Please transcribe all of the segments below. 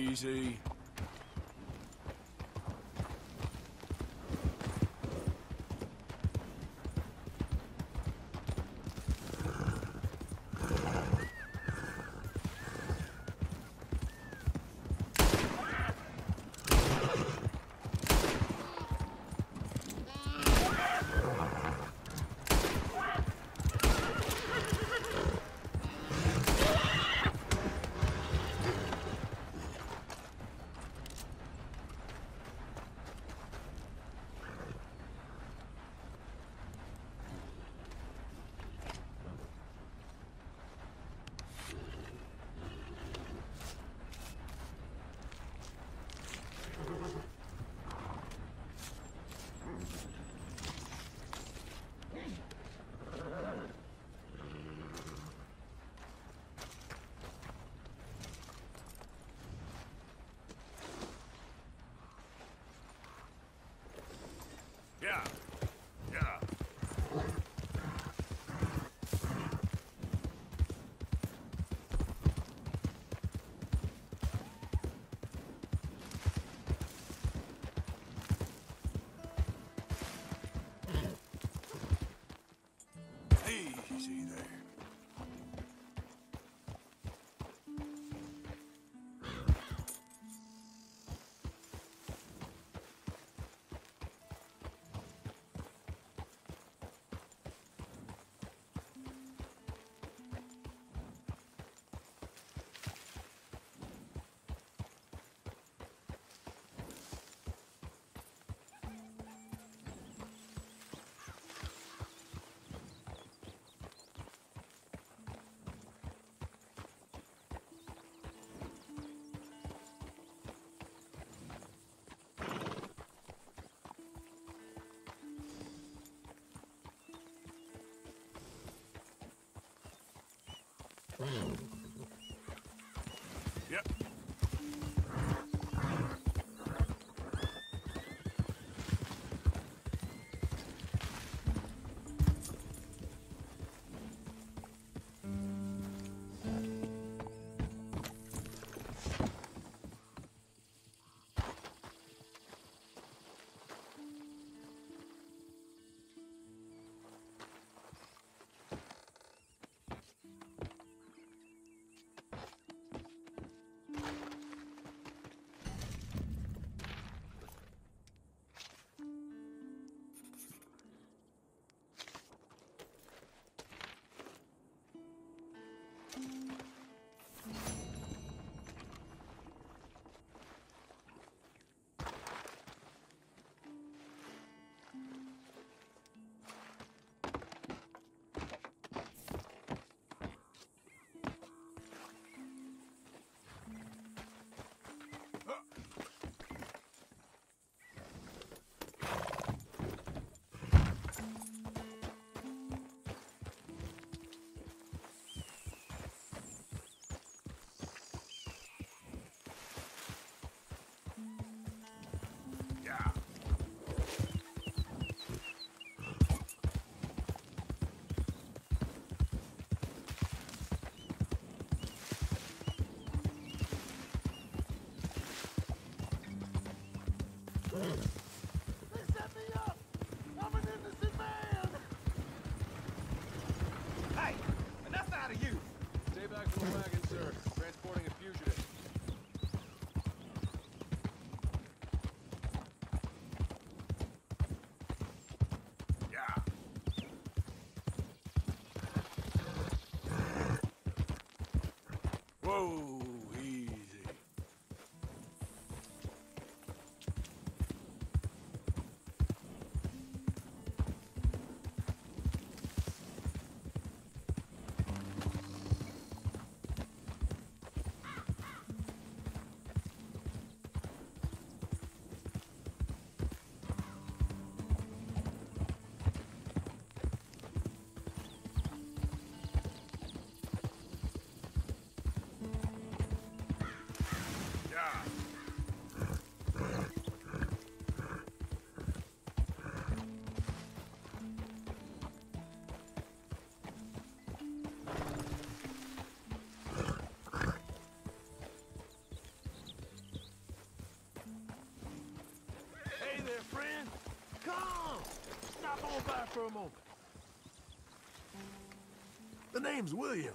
Easy. Yeah. Yeah. Easy there. Yep. Yeah. They set me up! I'm an innocent man! Hey! Enough out of you! Stay back from the wagon, sir. Transporting a fugitive. Yeah. Whoa, easy. there, friend. Come. Stop on by for a moment. The name's William.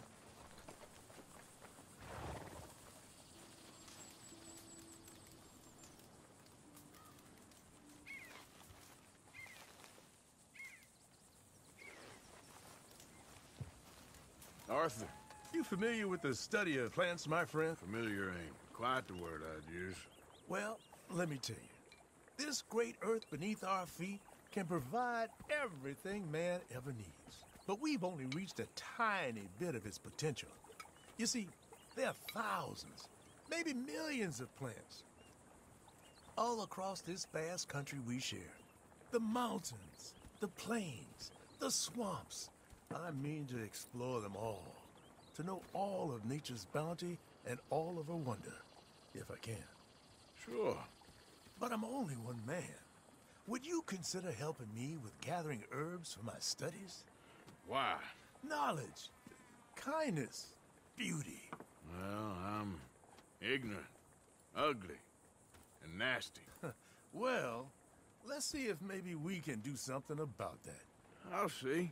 Arthur. You familiar with the study of plants, my friend? Familiar ain't quite the word I'd use. Well, let me tell you. This great earth beneath our feet can provide everything man ever needs. But we've only reached a tiny bit of its potential. You see, there are thousands, maybe millions of plants all across this vast country we share. The mountains, the plains, the swamps. I mean to explore them all, to know all of nature's bounty and all of her wonder, if I can. Sure. But I'm only one man. Would you consider helping me with gathering herbs for my studies? Why? Knowledge, kindness, beauty. Well, I'm ignorant, ugly, and nasty. Well, let's see if maybe we can do something about that. I'll see.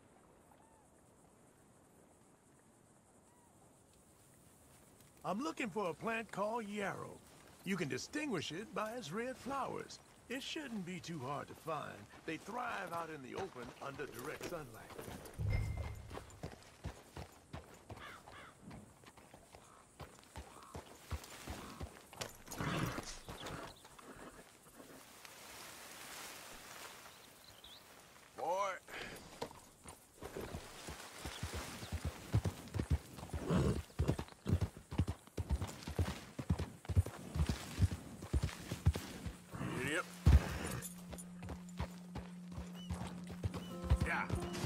I'm looking for a plant called yarrow. You can distinguish it by its red flowers. It shouldn't be too hard to find. They thrive out in the open under direct sunlight. Boy. Yep. Yeah.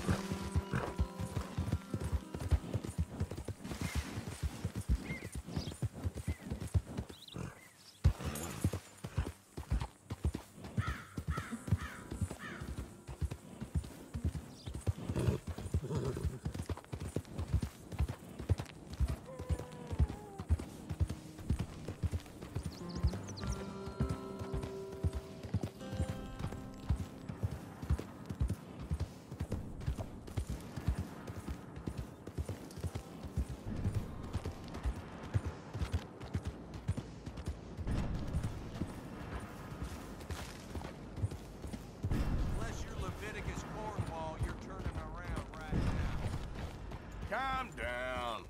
Unless you're Leviticus Cornwall, you're turning around right now. Calm down.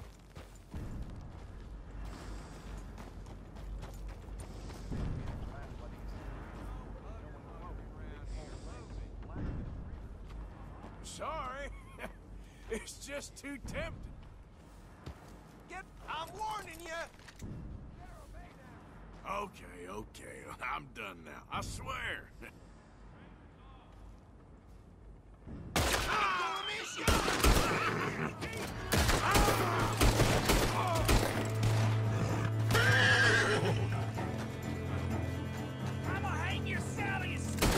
Sorry. It's just too tempting. I'm warning you! Okay. I'm done now. I swear. I'ma hang your salad, you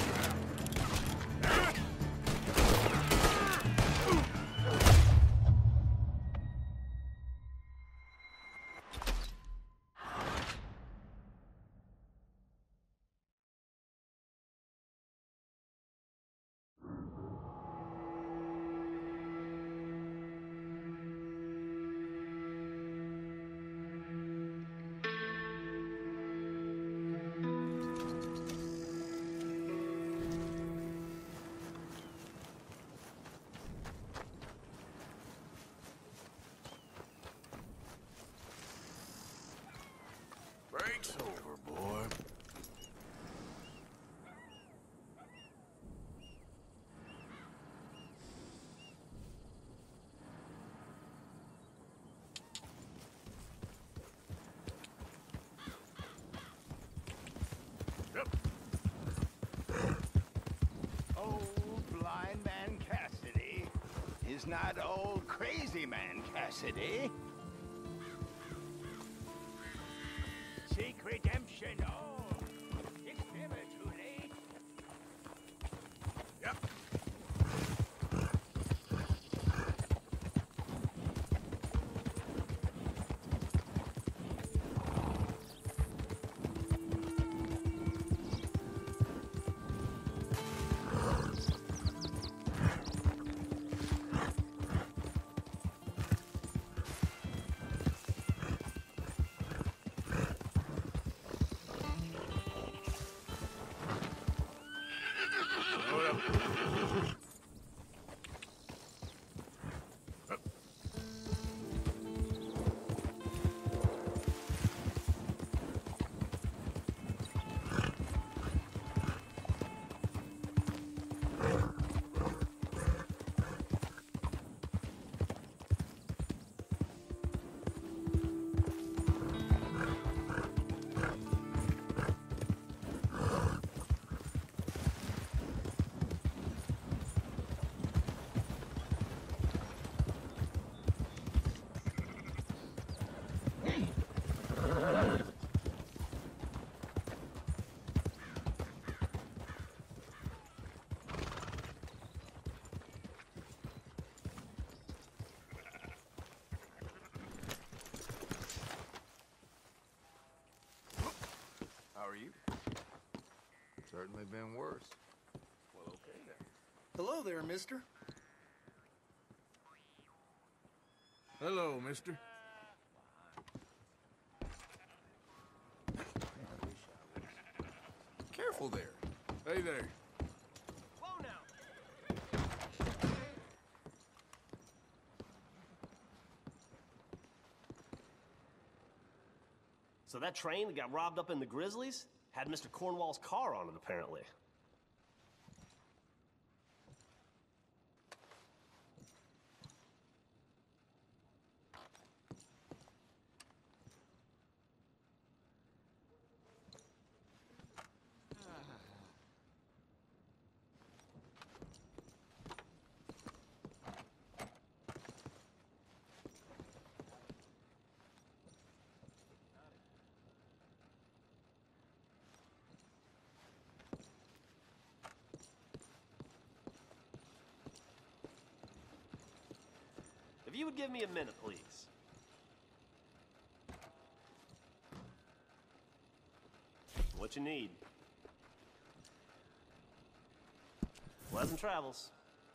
Break's over, boy. Yep. Old blind man Cassidy is not old crazy man Cassidy. Seek redemption, oh, it's never too late. Yep. How are you? Certainly been worse. Well, okay then. Hello there, mister. Hello, mister. Careful there. Hey there. Whoa now! So that train that got robbed up in the Grizzlies had Mr. Cornwall's car on it, apparently. If you would give me a minute, please. What you need? Pleasant travels.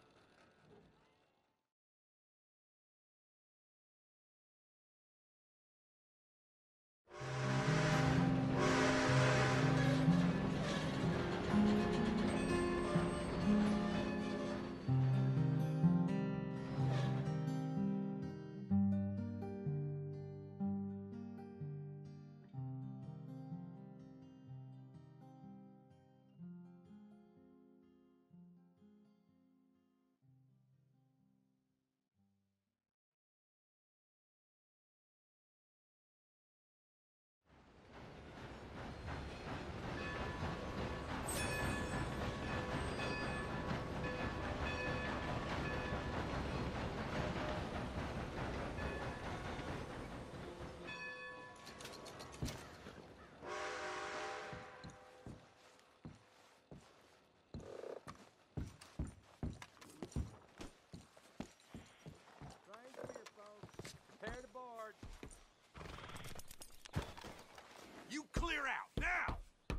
Prepare to board. You clear out, now!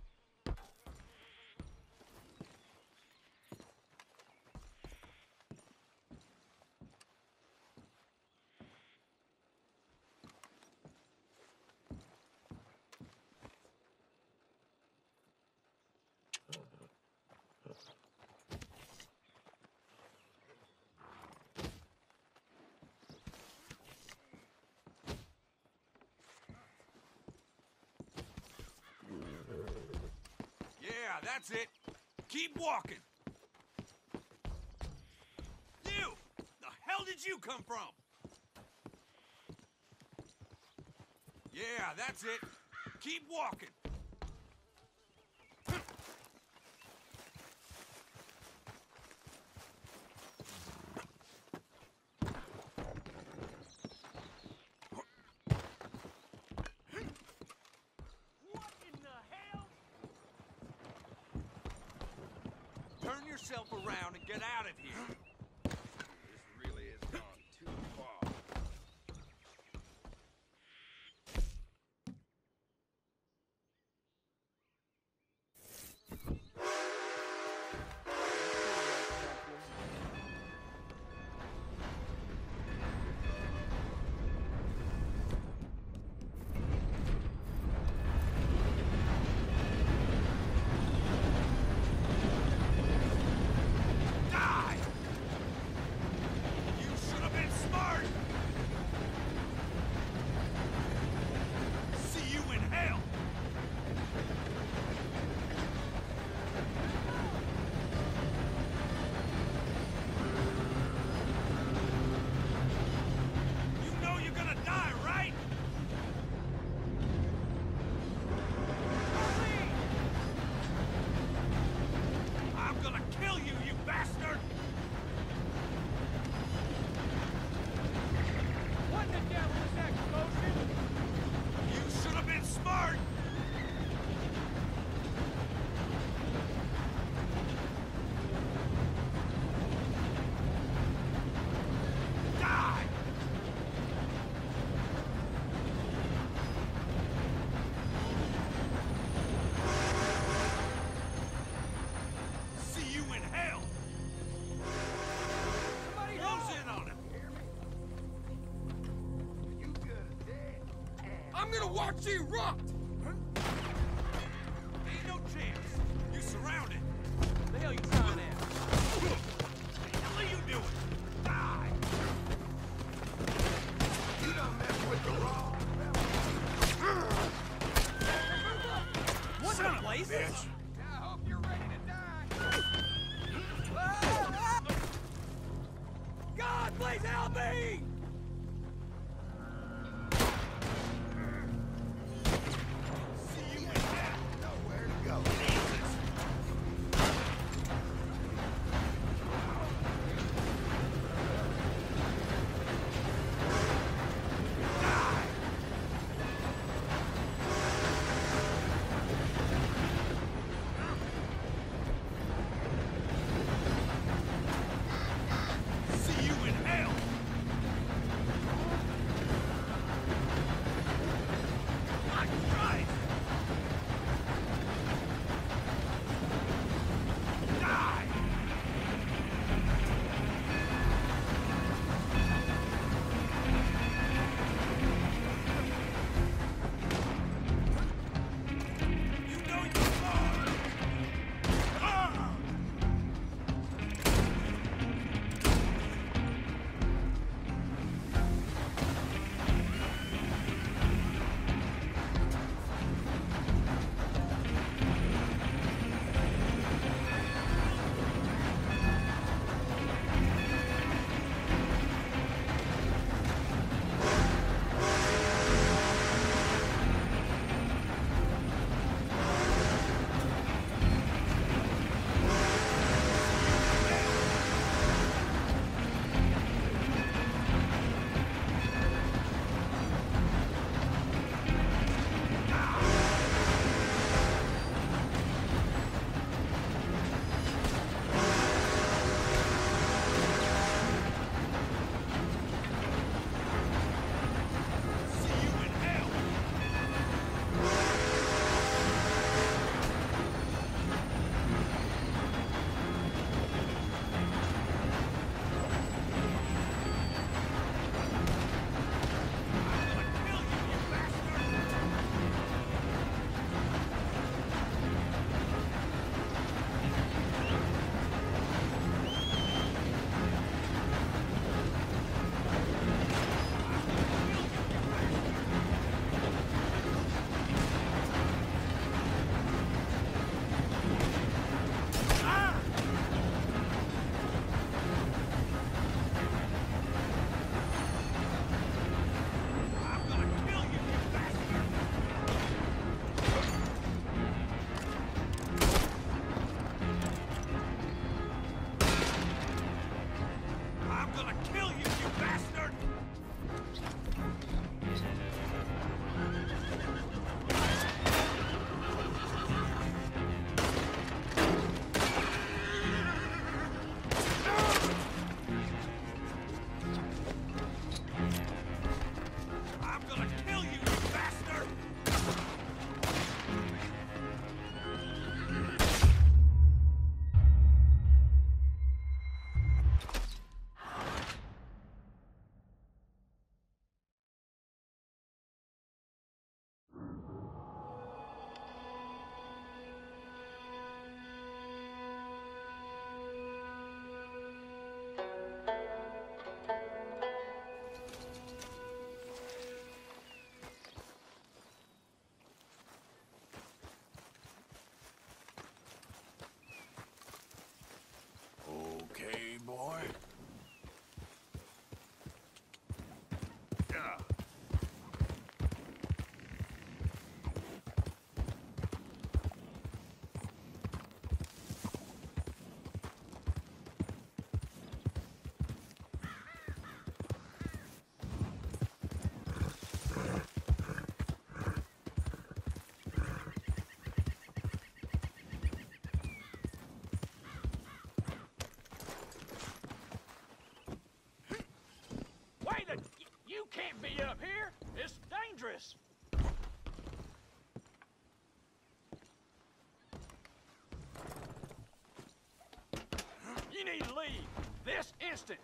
Yeah, that's it. Keep walking. You! The hell did you come from? Yeah, that's it. Keep walking. What in the hell? Turn yourself around and get out of here. This really has gone too far. I'm gonna watch you rot! Ain't no chance. You surrounded. What the hell you trying at? What are you doing? Die! You don't mess with the wrong. What Son the of a blazes? bitch. I hope you're ready to die. God, please help me! See you in hell. Nowhere to go. See you in hell. My Christ! Die! You know you're wrong. Ah! See you in hell. I'll kill you, you bastard! I'm gonna kill you, you bastard! I'm gonna kill you, you bastard! I'm gonna kill you, you bastard! Okay, boy. Yeah. Wait a... You can't be up here! It's dangerous! You need to leave! This instant!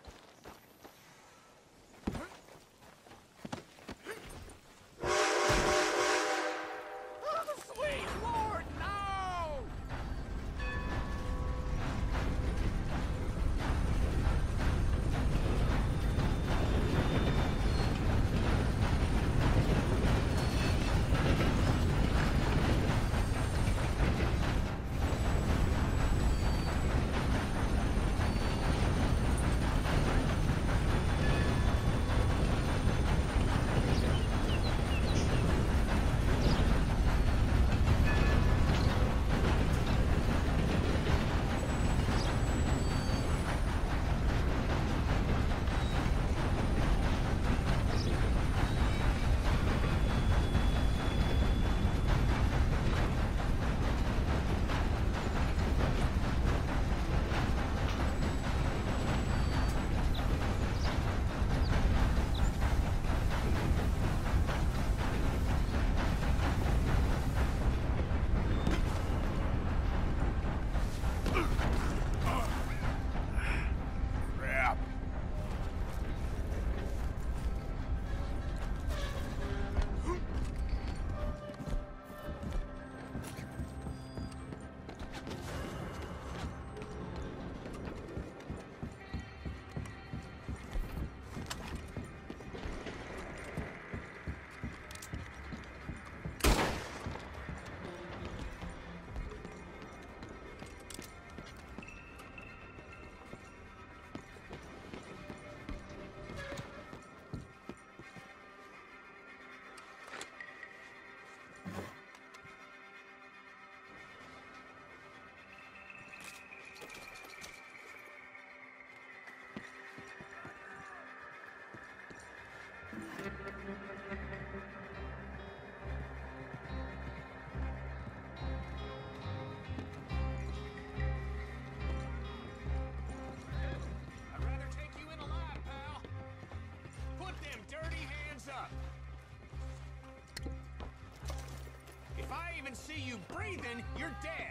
see you breathing, you're dead.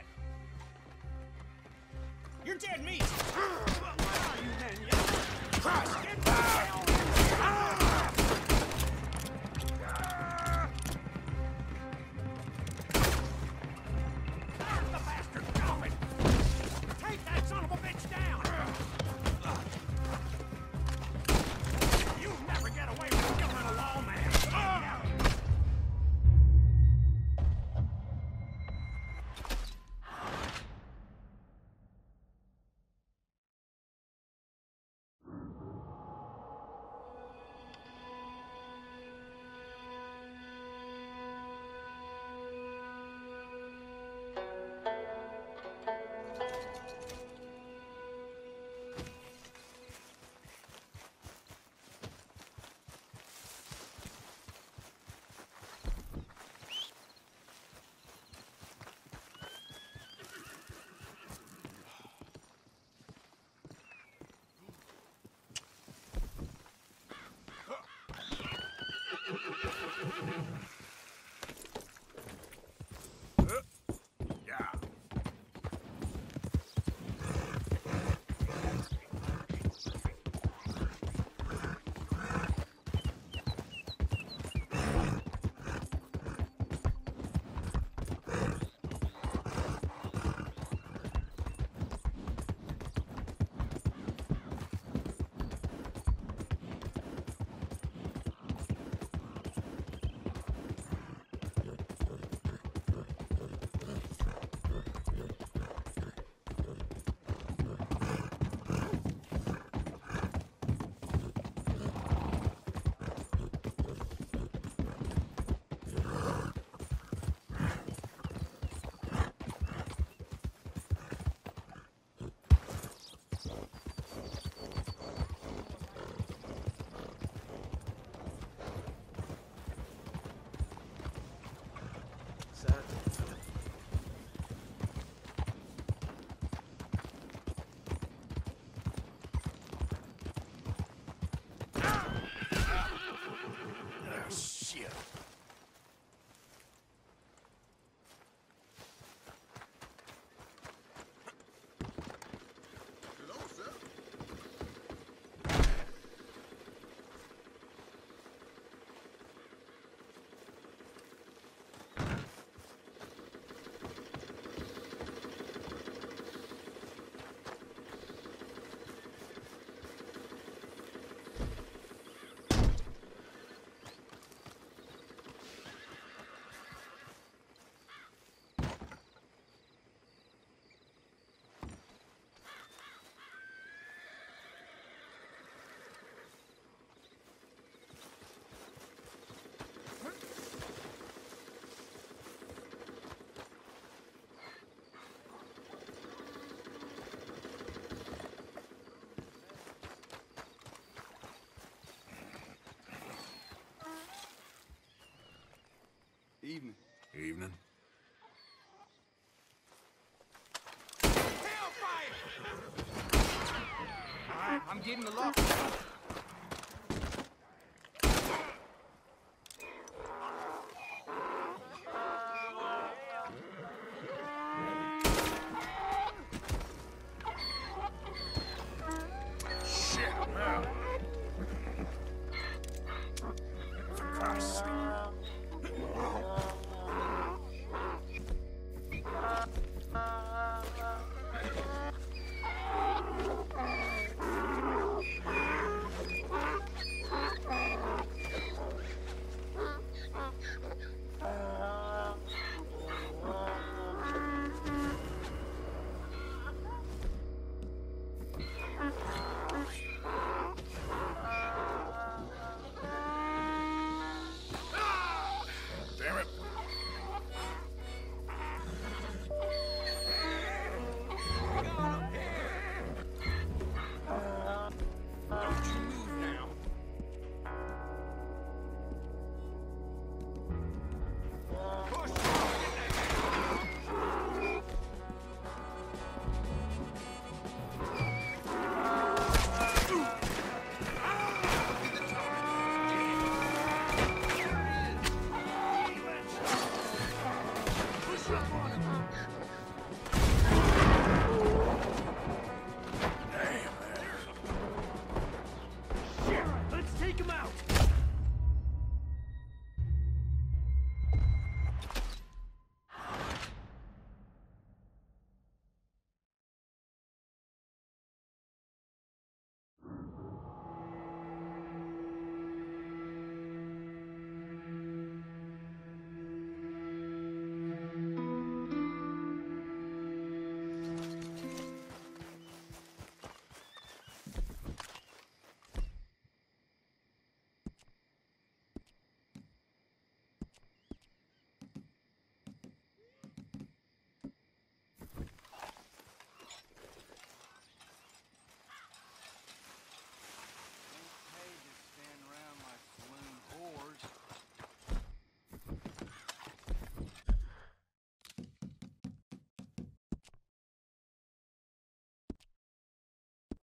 You're dead meat. What are you then, you? Get down! There's the bastard coming! Take that son of a bitch down! You never get away from killing a lawman! Shit. Evening. Evening. Hellfire! All right, I'm getting the lock.